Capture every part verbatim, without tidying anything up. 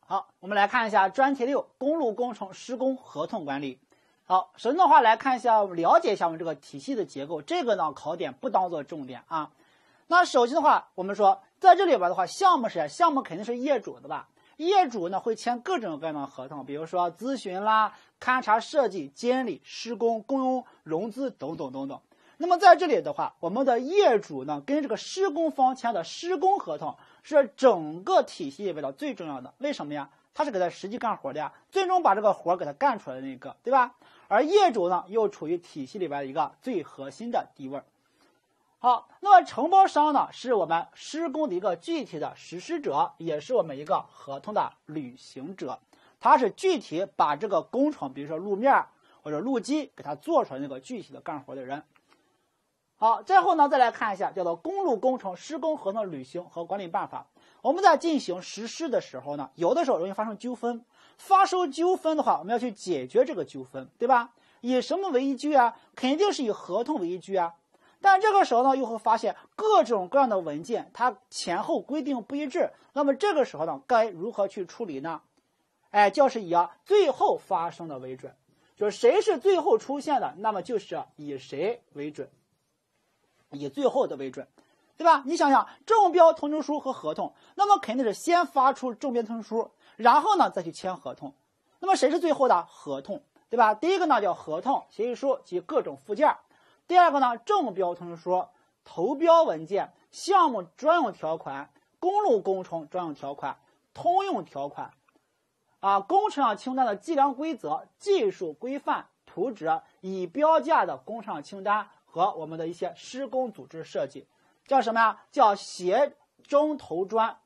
好，我们来看一下专题六公路工程施工合同管理。好，首先的话来看一下，了解一下我们这个体系的结构。这个呢，考点不当做重点啊。那首先的话，我们说在这里边的话，项目是谁？项目肯定是业主的吧？业主呢会签各种各样的合同，比如说咨询啦、勘察设计、监理、施工、公用、融资等等等等。那么在这里的话，我们的业主呢跟这个施工方签的施工合同是整个体系里边的最重要的。为什么呀？他是给他实际干活的呀，最终把这个活给他干出来的那个，对吧？而业主呢又处于体系里边的一个最核心的地位。好，那么承包商呢是我们施工的一个具体的实施者，也是我们一个合同的履行者。他是具体把这个工程，比如说路面或者路基给他做出来那个具体的干活的人。好，最后呢，再来看一下叫做公路工程施工合同履行和管理办法。我们在进行实施的时候呢，有的时候容易发生纠纷。发生纠纷的话，我们要去解决这个纠纷，对吧？以什么为依据啊？肯定是以合同为依据啊。但这个时候呢，又会发现各种各样的文件，它前后规定不一致。那么这个时候呢，该如何去处理呢？哎，就是以啊最后发生的为准，就是谁是最后出现的，那么就是以谁为准。以最后的为准，对吧？你想想，中标通知书和合同，那么肯定是先发出中标通知书，然后呢再去签合同。那么谁是最后的？合同，对吧？第一个呢叫合同协议书及各种附件，第二个呢中标通知书、投标文件、项目专用条款、公路工程专用条款、通用条款，啊，工程上清单的计量规则、技术规范、图纸、已标价的工程上清单。和我们的一些施工组织设计，叫什么呀？叫协中投砖。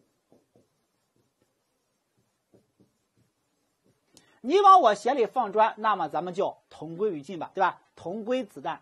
你往我鞋里放砖，那么咱们就同归于尽吧，对吧？同归子弹。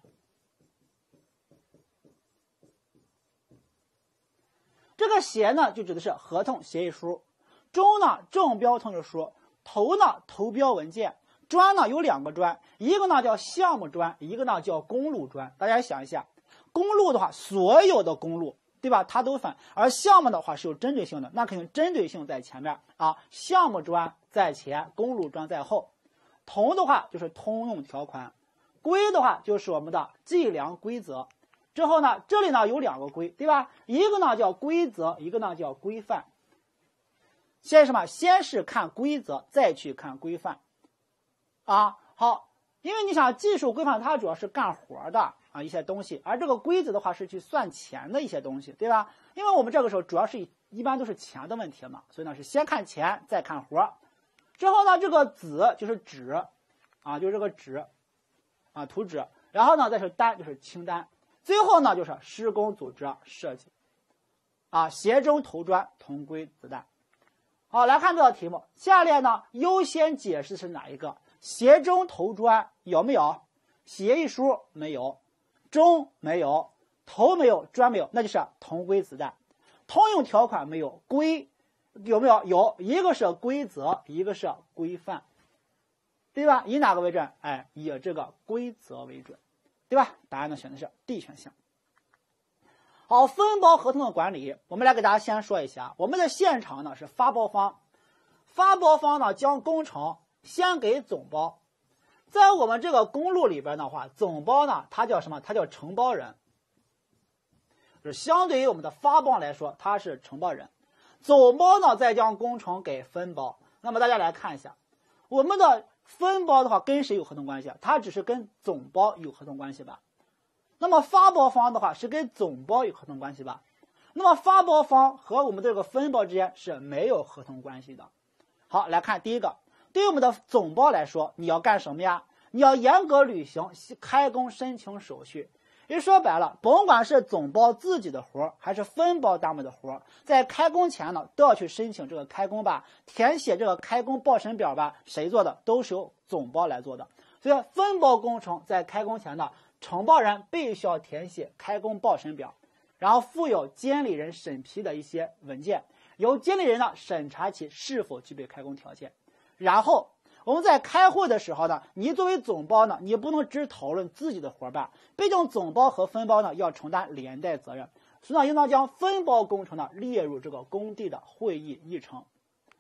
这个协呢，就指的是合同协议书；中呢，中标通知书；投呢，投标文件。专呢有两个专，一个呢叫项目专，一个呢叫公路专。大家想一下，公路的话，所有的公路，对吧？它都分，而项目的话是有针对性的，那肯定针对性在前面啊，项目专在前，公路专在后。同的话就是通用条款，规的话就是我们的计量规则。之后呢，这里呢有两个规，对吧？一个呢叫规则，一个呢叫规范。先什么？先是看规则，再去看规范。啊，好，因为你想技术规范它主要是干活的啊一些东西，而这个规则的话是去算钱的一些东西，对吧？因为我们这个时候主要是一般都是钱的问题嘛，所以呢是先看钱再看活。之后呢这个子就是纸啊，就是这个纸啊图纸，然后呢再是单就是清单，最后呢就是施工组织设计啊，协中投砖同归子弹。好，来看这道题目，下列呢优先解释是哪一个？协中投砖有没有？协议书没有，中没有，投没有，砖没有，那就是同归子弹。通用条款没有，规有没有？有，一个是规则，一个是规范，对吧？以哪个为准？哎，以这个规则为准，对吧？答案呢选的是 D 选项。好，分包合同的管理，我们来给大家先说一下，我们的现场呢是发包方，发包方呢将工程先给总包，在我们这个公路里边的话，总包呢它叫什么？它叫承包人，就是相对于我们的发包来说，它是承包人。总包呢再将工程给分包。那么大家来看一下，我们的分包的话跟谁有合同关系？它只是跟总包有合同关系吧？那么发包方的话是跟总包有合同关系吧？那么发包方和我们这个分包之间是没有合同关系的。好，来看第一个，对于我们的总包来说，你要干什么呀？你要严格履行开工申请手续。也说白了，甭管是总包自己的活还是分包单位的活，在开工前呢都要去申请这个开工吧，填写这个开工报审表吧，谁做的？都是由总包来做的。所以分包工程在开工前呢，承包人必须要填写开工报审表，然后附有监理人审批的一些文件，由监理人呢审查其是否具备开工条件。然后我们在开会的时候呢，你作为总包呢，你不能只讨论自己的伙伴，毕竟总包和分包呢要承担连带责任，所以呢应当将分包工程呢列入这个工地的会议议程。好。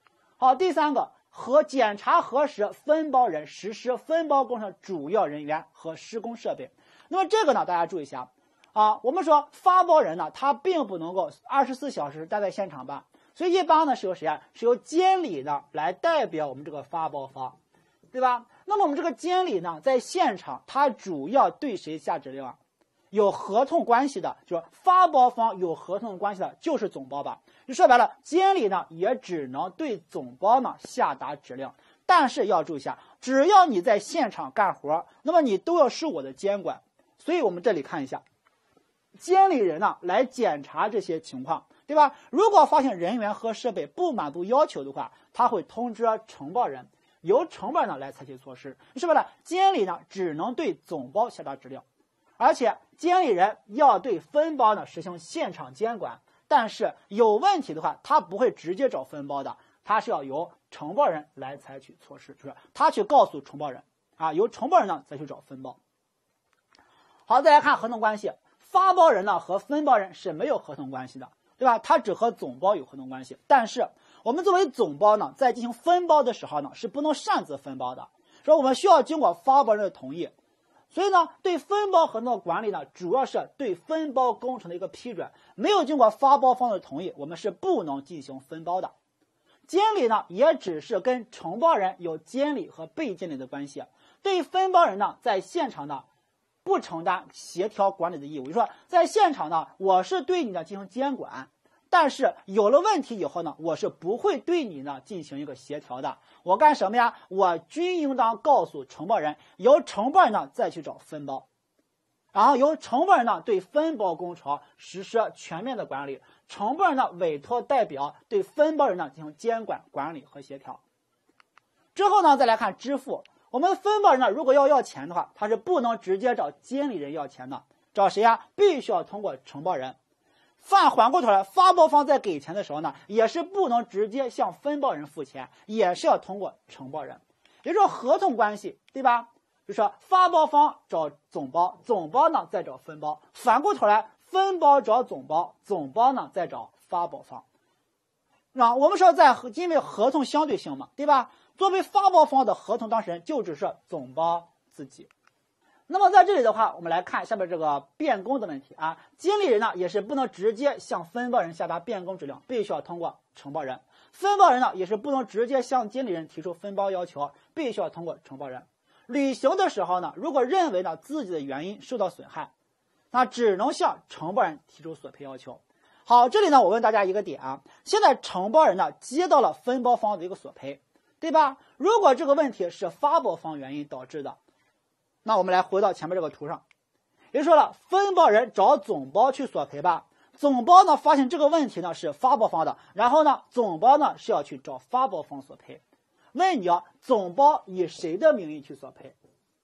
好，第三个，和检查核实分包人实施分包工程的主要人员和施工设备。那么这个呢，大家注意一下啊，我们说发包人呢，他并不能够二十四小时待在现场办，所以一般呢是由谁啊？是由监理呢来代表我们这个发包方，对吧？那么我们这个监理呢，在现场他主要对谁下指令啊？有合同关系的，就是发包方有合同关系的，就是总包吧。就说白了，监理呢也只能对总包呢下达指令，但是要注意一下，只要你在现场干活，那么你都要受我的监管。所以我们这里看一下，监理人呢来检查这些情况，对吧？如果发现人员和设备不满足要求的话，他会通知承包人，由承包人呢来采取措施。说白了，监理呢只能对总包下达指令，而且监理人要对分包呢实行现场监管，但是有问题的话，他不会直接找分包的，他是要由承包人来采取措施，就是他去告诉承包人啊，由承包人呢再去找分包。好，再来看合同关系，发包人呢和分包人是没有合同关系的，对吧？他只和总包有合同关系，但是我们作为总包呢，在进行分包的时候呢，是不能擅自分包的，所以我们需要经过发包人的同意。所以呢，对分包合同的管理呢，主要是对分包工程的一个批准，没有经过发包方的同意，我们是不能进行分包的。监理呢，也只是跟承包人有监理和被监理的关系，对分包人呢，在现场呢，不承担协调管理的义务。就是说，在现场呢，我是对你呢进行监管，但是有了问题以后呢，我是不会对你呢进行一个协调的。我干什么呀？我均应当告诉承包人，由承包人呢再去找分包，然后由承包人呢对分包工程实施全面的管理，承包人呢委托代表对分包人呢进行监管、管理和协调。之后呢，再来看支付。我们分包人呢，如果要要钱的话，他是不能直接找监理人要钱的，找谁呀？必须要通过承包人。反缓过头来，发包方在给钱的时候呢，也是不能直接向分包人付钱，也是要通过承包人。也就是说，合同关系，对吧？就是说发包方找总包，总包呢再找分包，反过头来，分包找总包，总包呢再找发包方。啊，我们说在因为合同相对性嘛，对吧？作为发包方的合同当事人就只是总包自己。那么在这里的话，我们来看下面这个变更的问题啊。监理人呢也是不能直接向分包人下达变更指令，必须要通过承包人。分包人呢也是不能直接向监理人提出分包要求，必须要通过承包人。履行的时候呢，如果认为呢自己的原因受到损害，那只能向承包人提出索赔要求。好，这里呢我问大家一个点啊，现在承包人呢接到了分包方的一个索赔，对吧？如果这个问题是发包方原因导致的，那我们来回到前面这个图上，也就说了，分包人找总包去索赔吧，总包呢发现这个问题呢是发包方的，然后呢总包呢是要去找发包方索赔。问你啊，总包以谁的名义去索赔？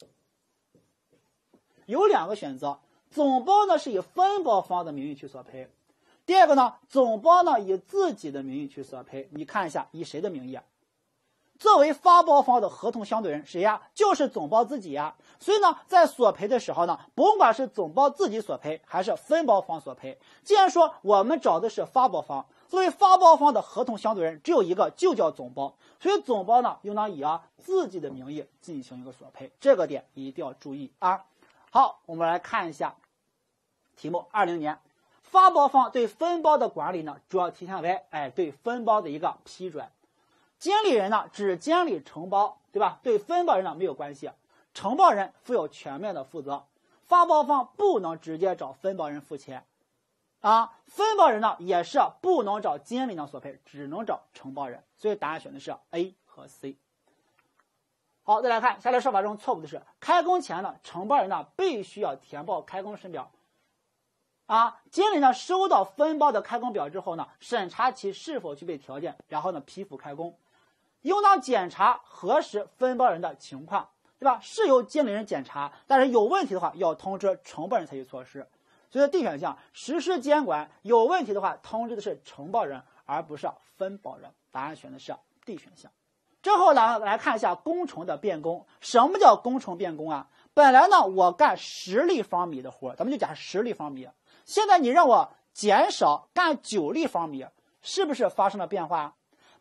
有两个选择，总包呢是以分包方的名义去索赔，第二个呢，总包呢以自己的名义去索赔。你看一下，以谁的名义啊？作为发包方的合同相对人，谁呀？就是总包自己呀。所以呢，在索赔的时候呢，甭管是总包自己索赔还是分包方索赔，既然说我们找的是发包方，作为发包方的合同相对人只有一个，就叫总包，所以总包呢应当以啊自己的名义进行一个索赔，这个点一定要注意啊。好，我们来看一下题目。二零年，发包方对分包的管理呢，主要体现为哎对分包的一个批准。监理人呢只监理承包，对吧？对分包人呢没有关系，承包人负有全面的负责，发包方不能直接找分包人付钱，啊，分包人呢也是不能找监理人索赔，只能找承包人，所以答案选的是 A 和 C。好，再来看下列说法中错误的是，开工前呢，承包人呢必须要填报开工申表。啊，监理呢收到分包的开工表之后呢，审查其是否具备条件，然后呢批复开工。应当检查核实分包人的情况，对吧？是由监理人检查，但是有问题的话要通知承包人采取措施。所以 D 选项实施监管，有问题的话通知的是承包人，而不是分包人。答案选的是 D 选项。之后呢，来看一下工程的变更。什么叫工程变更啊？本来呢我干十立方米的活，咱们就讲十立方米。现在你让我减少干九立方米，是不是发生了变化？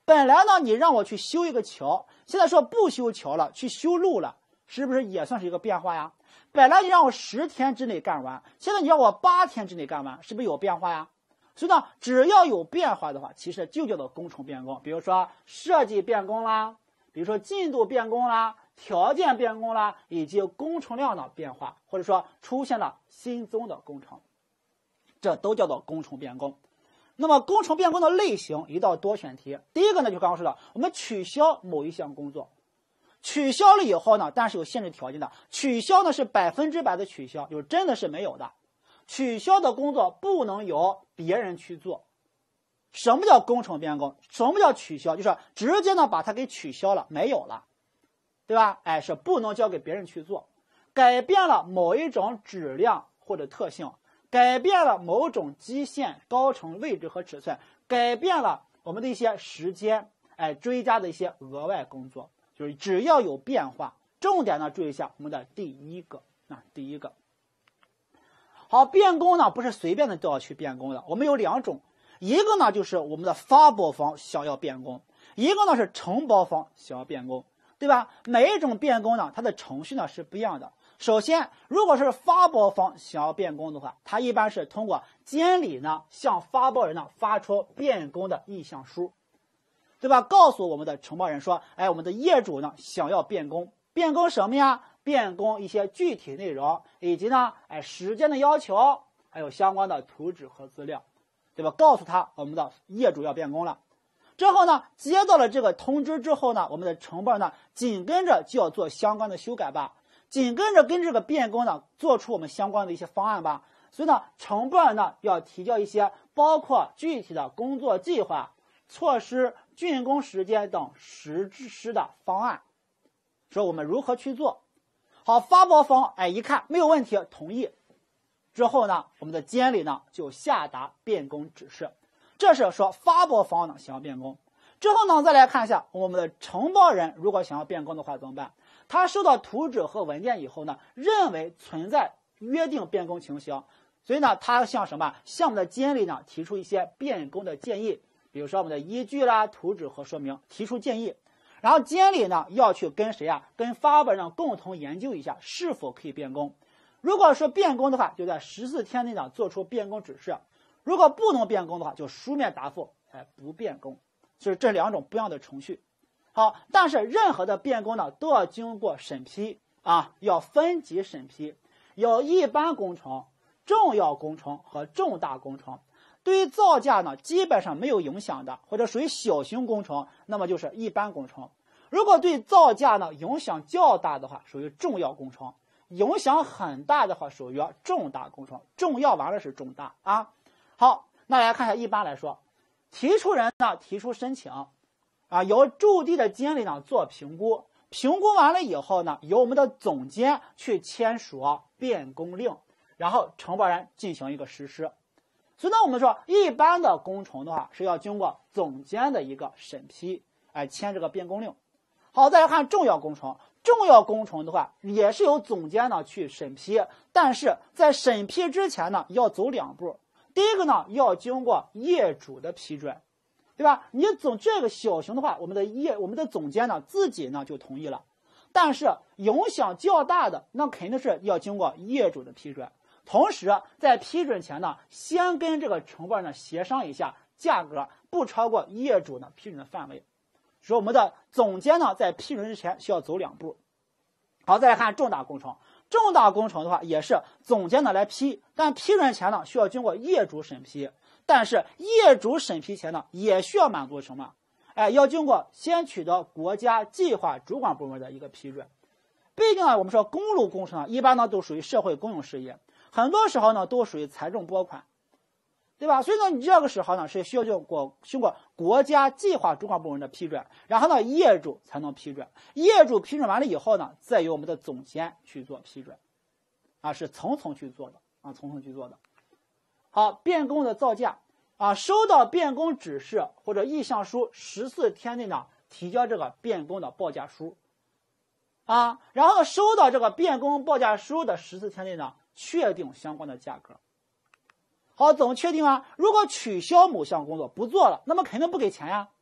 本来呢你让我去修一个桥，现在说不修桥了，去修路了，是不是也算是一个变化呀？本来你让我十天之内干完，现在你让我八天之内干完，是不是有变化呀？所以呢，只要有变化的话，其实就叫做工程变更。比如说设计变更啦，比如说进度变更啦，条件变更啦，以及工程量的变化，或者说出现了新增的工程，这都叫做工程变更。那么工程变更的类型，一道多选题。第一个呢，就刚刚说的，我们取消某一项工作，取消了以后呢，但是有限制条件的，取消呢是百分之百的取消，就真的是没有的。取消的工作不能由别人去做。什么叫工程变更？什么叫取消？就是直接呢把它给取消了，没有了，对吧？哎，是不能交给别人去做。改变了某一种质量或者特性，改变了某种基线、高程、位置和尺寸，改变了我们的一些时间，哎，追加的一些额外工作，就是只要有变化，重点呢注意一下我们的第一个啊，第一个。好，变更呢不是随便的都要去变更的，我们有两种，一个呢就是我们的发包方想要变更，一个呢是承包方想要变更，对吧？每一种变更呢，它的程序呢是不一样的。首先，如果是发包方想要变更的话，它一般是通过监理呢向发包人呢发出变更的意向书，对吧？告诉我们的承包人说，哎，我们的业主呢想要变更，变更什么呀？变更一些具体内容，以及呢，哎，时间的要求，还有相关的图纸和资料，对吧？告诉他我们的业主要变更了。之后呢，接到了这个通知之后呢，我们的承包人呢紧跟着就要做相关的修改吧，紧跟着跟这个变更呢做出我们相关的一些方案吧。所以呢，承包人呢要提交一些包括具体的工作计划、措施、竣工时间等实施的方案，说我们如何去做。好，发包方哎一看没有问题，同意。之后呢，我们的监理呢就下达变更指示。这是说发包方呢想要变更。之后呢，再来看一下我们的承包人如果想要变更的话怎么办？他收到图纸和文件以后呢，认为存在约定变更情形，所以呢，他向什么？向我们的监理呢提出一些变更的建议，比如说我们的依据啦、图纸和说明，提出建议。然后监理呢要去跟谁啊？跟发包人呢共同研究一下是否可以变更。如果说变更的话，就在十四天内呢做出变更指示；如果不能变更的话，就书面答复，哎，不变更。所以这两种不一样的程序。好，但是任何的变更呢都要经过审批啊，要分级审批，有一般工程、重要工程和重大工程。对于造价呢，基本上没有影响的，或者属于小型工程，那么就是一般工程。如果对造价呢影响较大的话，属于重要工程；影响很大的话，属于重大工程。重要完了是重大啊。好，那来看一下，一般来说，提出人呢提出申请，啊，由驻地的监理呢做评估，评估完了以后呢，由我们的总监去签署变更令，然后承包人进行一个实施。所以呢，我们说一般的工程的话是要经过总监的一个审批，哎，签这个变更令。好，再来看重要工程，重要工程的话也是由总监呢去审批，但是在审批之前呢要走两步。第一个呢要经过业主的批准，对吧？你总这个小型的话，我们的业我们的总监呢自己呢就同意了，但是影响较大的那肯定是要经过业主的批准。同时在批准前呢，先跟这个承包人呢协商一下价格，不超过业主呢批准的范围。所以我们的总监呢在批准之前需要走两步。好，再来看重大工程。重大工程的话也是总监呢来批，但批准前呢需要经过业主审批，但是业主审批前呢也需要满足什么？哎，要经过先取得国家计划主管部门的一个批准。毕竟呢，我们说公路工程呢一般呢都属于社会公用事业，很多时候呢都属于财政拨款，对吧？所以呢，你这个时候呢是需要经过经过国家计划主管部门的批准，然后呢业主才能批准，业主批准完了以后呢，再由我们的总监去做批准，啊，是层层去做的啊，层层去做的。好，变更的造价啊，收到变更指示或者意向书十四天内呢提交这个变更的报价书，啊，然后收到这个变更报价书的十四天内呢确定相关的价格。好，怎么确定啊？如果取消某项工作不做了，那么肯定不给钱呀。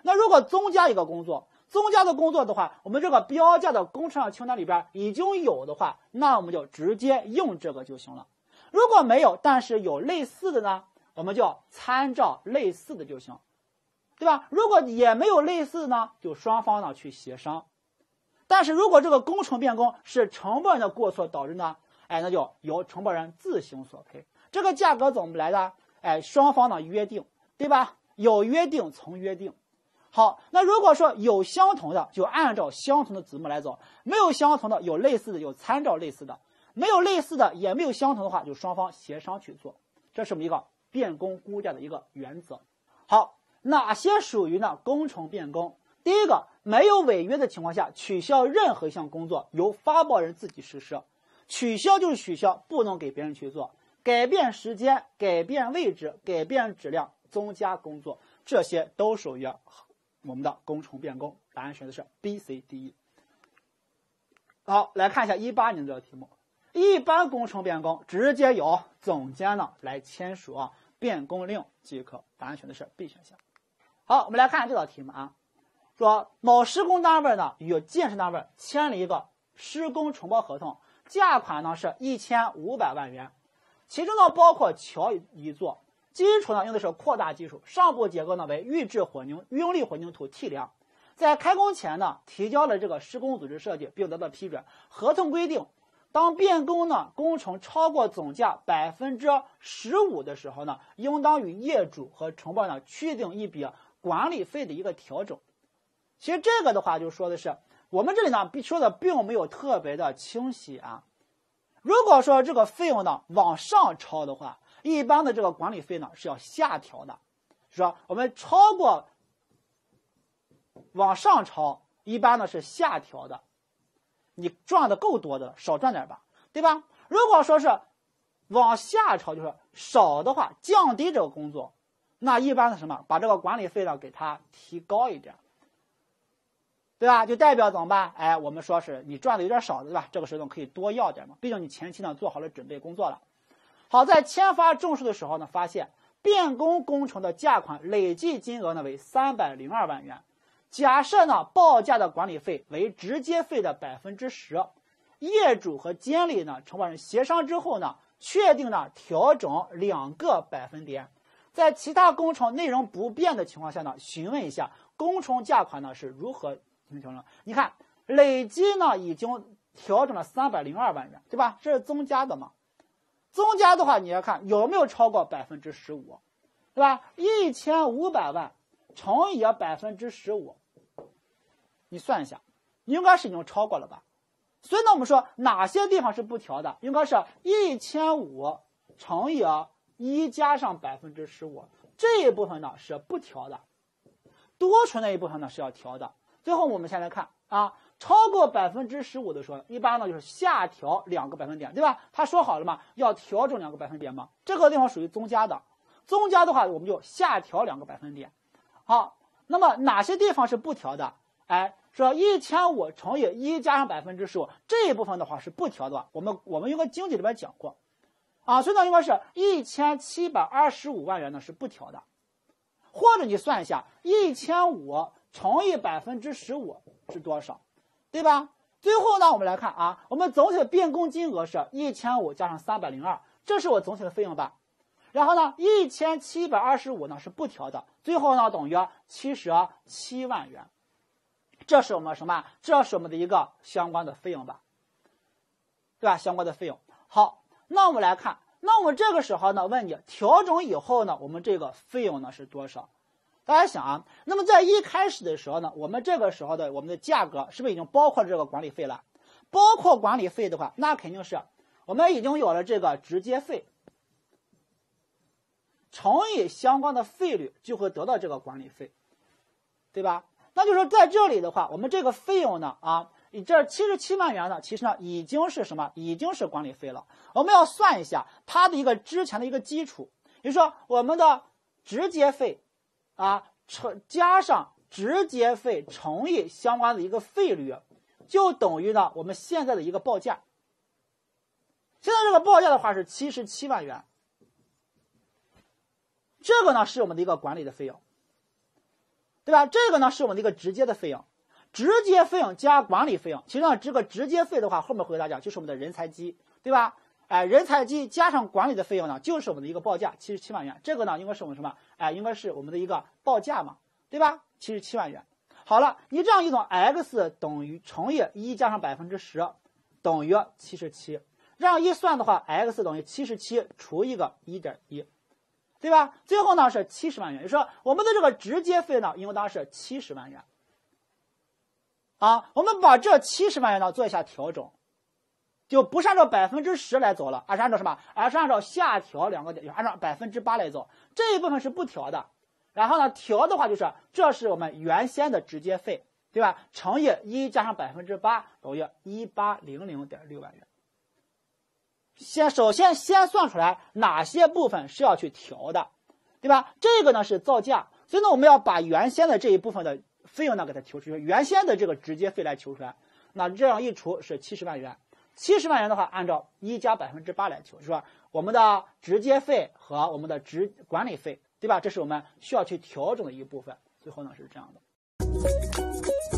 那如果增加一个工作，增加的工作的话，我们这个标价的工程项清单里边已经有的话，那我们就直接用这个就行了。如果没有，但是有类似的呢，我们就参照类似的就行，对吧？如果也没有类似的呢，就双方呢去协商。但是如果这个工程变更是成本的过错导致呢，哎，那就由承包人自行索赔。这个价格怎么来的？哎，双方呢约定，对吧？有约定从约定。好，那如果说有相同的，就按照相同的子目来走；没有相同的，有类似的，有参照类似的；没有类似的，也没有相同的话，就双方协商去做。这是我们一个变更估价的一个原则。好，哪些属于呢工程变更？第一个，没有违约的情况下，取消任何一项工作由发包人自己实施。取消就是取消，不能给别人去做。改变时间、改变位置、改变质量、增加工作，这些都属于我们的工程变更。答案选的是 B、C、D、E。好，来看一下一八年的题目。一般工程变更直接由总监呢来签署啊变更令即可。答案选的是 B 选项。好，我们来看这道题目啊，说某施工单位呢与建设单位签了一个施工承包合同，价款呢是一千五百万元，其中呢包括桥一座，基础呢用的是扩大基础，上部结构呢为预制混凝用力混凝土 T 梁。在开工前呢提交了这个施工组织设计并得到批准。合同规定，当变更呢工程超过总价百分之十五的时候呢，应当与业主和承包呢确定一笔管理费的一个调整。其实这个的话就说的是，我们这里呢说的并没有特别的清晰啊。如果说这个费用呢往上超的话，一般的这个管理费呢是要下调的，是说我们超过往上超，一般呢是下调的。你赚的够多的了，少赚点吧，对吧？如果说是往下超，就是少的话，降低这个工作，那一般的什么，把这个管理费呢给它提高一点，对吧？就代表怎么办？哎，我们说是你赚的有点少的，对吧？这个时候可以多要点嘛，毕竟你前期呢做好了准备工作了。好，在签发证书的时候呢，发现变更工程的价款累计金额呢为三百零二万元。假设呢报价的管理费为直接费的百分之十，业主和监理呢承包人协商之后呢，确定呢调整两个百分点。在其他工程内容不变的情况下呢，询问一下工程价款呢是如何进行调整。你看累计呢已经调整了三百零二万元，对吧？这是增加的嘛？增加的话，你要看有没有超过百分之十五，对吧？一千五百万乘以百分之十五。你算一下，应该是已经超过了吧？所以呢，我们说哪些地方是不调的？应该是一千五乘以一加上百分之十五，这一部分呢是不调的，多出那一部分呢是要调的。最后我们先来看啊，超过百分之十五的时候，一般呢就是下调两个百分点，对吧？他说好了嘛，要调整两个百分点嘛，这个地方属于增加的，增加的话我们就下调两个百分点。好，那么哪些地方是不调的？哎，说一千五乘以一加上百分之十五，这一部分的话是不调的。我们我们应该经济里边讲过，啊，所以呢应该是一千七百二十五万元呢是不调的，或者你算一下，一千五乘以百分之十五是多少，对吧？最后呢，我们来看啊，我们总体的变更金额是一千五加上三百零二，这是我总体的费用吧。然后呢，一千七百二十五呢是不调的，最后呢等于七十七万元。这是我们什么？这是我们的一个相关的费用吧，对吧？相关的费用。好，那我们来看，那我们这个时候呢，问你调整以后呢，我们这个费用呢是多少？大家想啊，那么在一开始的时候呢，我们这个时候的我们的价格是不是已经包括这个管理费了？包括管理费的话，那肯定是我们已经有了这个直接费乘以相关的费率，就会得到这个管理费，对吧？那就是说在这里的话，我们这个费用呢啊，你这七十七万元呢，其实呢已经是什么？已经是管理费了。我们要算一下它的一个之前的一个基础，比如说我们的直接费啊，乘加上直接费乘以相关的一个费率，就等于呢我们现在的一个报价。现在这个报价的话是七十七万元，这个呢是我们的一个管理的费用。 对吧？这个呢是我们的一个直接的费用，直接费用加管理费用。其实呢，这个直接费的话，后面会给大家讲，就是我们的人才机，对吧？哎，人才机加上管理的费用呢，就是我们的一个报价，七十七万元。这个呢，应该是我们什么？哎，应该是我们的一个报价嘛，对吧？七十七万元。好了，你这样一种 x 等于乘以一加上百分之十等于七十七，这样一算的话 ，x 等于七十七除一个一点一，对吧？最后呢是七十万元，也就是说我们的这个直接费呢，应当是七十万元。啊，我们把这七十万元呢做一下调整，就不是按照百分之十来走了，而是按照什么？而是按照下调两个点，就按照百分之八来走。这一部分是不调的。然后呢，调的话就是，这是我们原先的直接费，对吧？乘以一加上百分之八等于一八零零点六万元。先首先先算出来哪些部分是要去调的，对吧？这个呢是造价，所以呢我们要把原先的这一部分的费用呢给它求出来，原先的这个直接费来求出来。那这样一除是七十万元，七十万元的话按照一加百分之八来求，是吧？我们的直接费和我们的直管理费，对吧？这是我们需要去调整的一部分。最后呢是这样的。